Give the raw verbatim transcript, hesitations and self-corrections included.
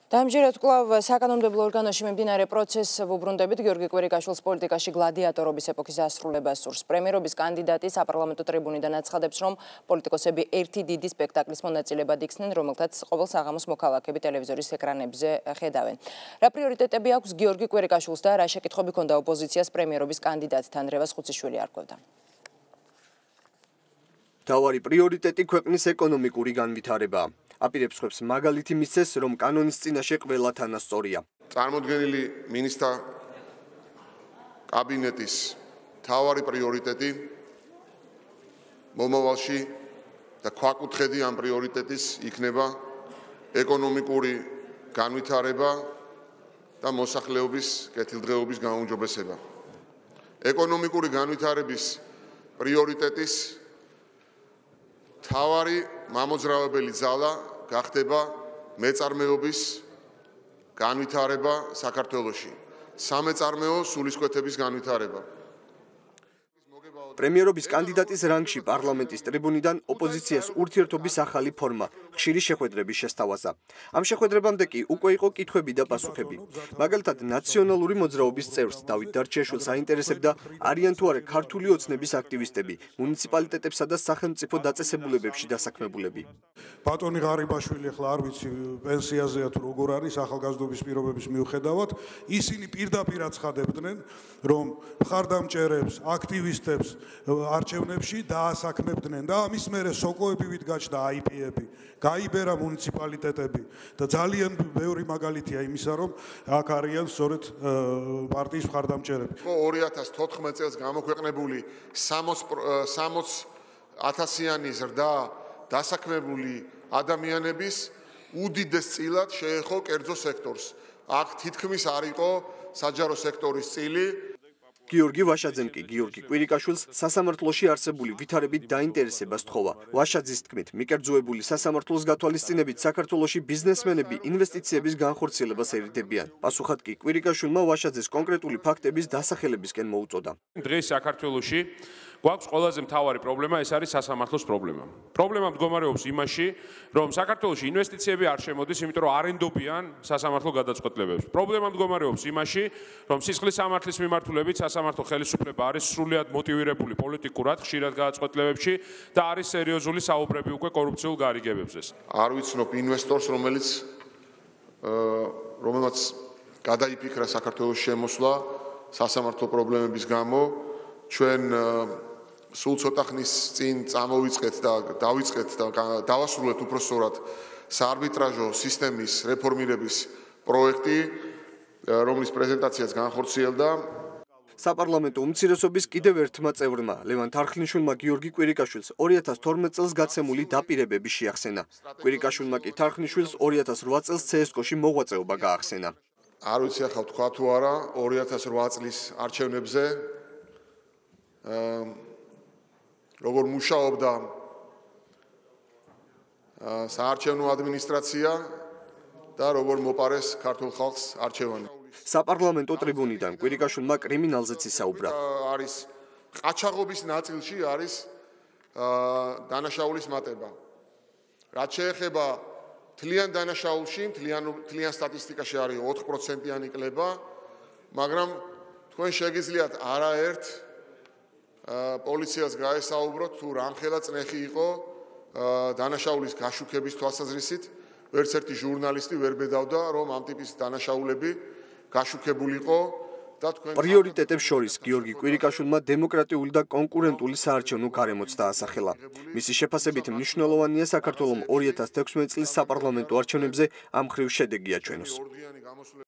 Დაამჯერეთ კვლავ საკანონმდებლო ორგანოში მიმდინარე პროცესს ვუბრუნდებით. გიორგი კვირიკაშვილს პოლიტიკაში გლადიატორობის ეპოქის დასრულებას სურს. პრემიერობის კანდიდატი საპარლამენტო ტრიბუნიდან აცხადებს, რომ პოლიტიკოსები ერთი დიდი სპექტაკლის მონაწილებად იქცნენ, რომელთაც ყოველ საღამოს მოქალაქეები ტელევიზორის ეკრანებზე ხედავენ. რა პრიორიტეტები აქვს გიორგი კვირიკაშვილს და რა შეკითხვები ჰქონდა ოპოზიციას პრემიერობის კანდიდატთან? რევას ხუციშვილი არკვევდა. მთავარი პრიორიტეტი ქვეყნის ეკონომიკური განვითარებაა. აპირებს ხვებს მაგალითი მისცეს, რომ კანონის წინაშე ყველა თანასწორია. წარმოდგენილი მინისტრთა კაბინეტის მთავარი პრიორიტეტი მომავალში და ქვაკუთხედი ამ პრიორიტეტის იქნება ეკონომიკური განვითარება და მოსახლეობის კეთილდღეობის გაუმჯობესება. ეკონომიკური განვითარების პრიორიტეტის მთავარი მამოძრავებელი ძალა გახდება მეწარმეობის განვითარება საქართველოში, სამეწარმეო სულისკვეთების განვითარება. პრემიერობის კანდიდატის რანგში პარლამენტის ტრიბუნიდან ოპოზიციას ურთიერთობის ახალი ფორმა, ხშირი შეხვედრების შესთავაზა. ამ შეხვედრებამდე კი უკვე იყო კითხვები და პასუხები. მაგალითად, ნაციონალური მოძრაობის წევრს დავით დარჩიაშვილს აინტერესებდა, არიან თუ არა ქართული ოცნების აქტივისტები, მუნიციპალიტეტებსა და სახელმწიფო დაწესებულებებში დასაქმებულები. ბატონი ღარიბაშვილი ახლა არ ვიცი პენსიაზეა თუ როგორ არის ახალგაზრდობის პირობების მიუხედავად, ისინი პირდაპირ აცხადებდნენ, რომ მხარდამჭერებს, აქტივისტებს არჩევნებში დაასაქმებდნენ და ამის მერე სოკოები გაჩნდა აი პი-ები, გაიბერა მუნიციპალიტეტები და ძალიან ბევრი მაგალითია იმისა, რომ აქ არიან სწორედ პარტიის მხარდამჭერები. ორი ათას თოთხმეტ წელს გამოქვეყნებული სამოც ათასიანი ზრდა დასაქმებული ადამიანების უდიდეს წილად შეეხო კერძო სექტორს. აქ თითქმის არ იყო საჯარო სექტორის წილი. გიორგი ვაშაძემ კი გიორგი კვირიკაშვილს სასამართლოში არსებული ვითარებით დაინტერესება სთხოვა. ვაშაძის თქმით, მიკერძოებული სასამართლოს გათვალისწინებით საქართველოში ბიზნესმენები ინვესტიციების განხორციელებას ერიდებიან. პასუხად კი კვირიკაშვილმა ვაშაძეს კონკრეტული ფაქტების დასახელებისკენ მოუწოდა. დღეს საქართველოში გვაქვს ყველაზე მთავარი პრობლემა, ეს არის სასამართლოს პრობლემა. პრობლემა მდგომარეობს იმაში, რომ საქართველოში ინვესტიციები არ შემოდის, იმიტომ რომ არენდობიან სასამართლო გადაწყვეტილებებს. პრობლემა მდგომარეობს იმაში, რომ სისხლის სამართლის მიმართულებით სასამართლო ხელისუფლება არის სრულიად მოტივირებული პოლიტიკურად ხშირად გადაწყვეტილებებში და არის სერიოზული საუბრები უკვე კორუფციულ გარიგებებზე. არ ვიცნობ ინვესტორს, რომელიც რომელმაც გადაიფიქრა საქართველოს შემოსვლა სასამართლო პრობლემების გამო. ჩვენ სულ ცოტა ხნის წინ წამოვიწყეთ და დავიწყეთ და დავასრულეთ უпроსწორად საარბიტრაჟო სისტემის რეფორმირების პროექტი, რომლის პრეზენტაციაც განხორციელდა. საპარლამენტო უმცირესობის კიდევ ერთმა წევრმა, ლევან თარხნიშვილმა გიორგი კვირიკაშვილს ორი ათას თორმეტ წელს გაცემული დაპირებები შეახსენა. კვირიკაშვილმა კი თარხნიშვილს ორი ათას რვა წელს ცე ეს კოში მოღვაწეობა გაახსენა. არ ვიცი ახლა თქვა თუ არა, ორი ათას რვა წლის არჩევნებზე როგორ მუშაობდა საარჩევნო ადმინისტრაცია და როგორ მოპარეს ქართულ ხალხს არჩევანი. საპარლამენტო ტრიბუნიდან კვირიკაშვილმა კრიმინალზეც ისაუბრა. არის ყაჩაღობის ნაწილში არის დანაშაულის მატება. რაც შეეხება თლიან დანაშაულში, თლიან თლიან სტატისტიკაში არის ოთხ პროცენტიანი კლება, მაგრამ თქვენ შეგიძლიათ არაერთ პოლიციას გაესაუბროთ თუ რამხელა წნეხი იყო დანაშაულის გაშუქების თვალსაზრისით. ვერც ერთი ჟურნალისტი ვერ ბედავდა, რომ ამ ტიპის დანაშაულები გაშუქებულიყო და თქვენ პრიორიტეტებს შორის გიორგი კვირიკაშვილმა დემოკრატიული და კონკურენტული საარჩევნო გარემოც დაასახელა. მისი შეფასებით მნიშვნელოვანია საქართველოს ორი ათას თექვსმეტ წლის საპარლამენტო არჩევნებზე ამ მხრივ შედეგი აჩვენოს.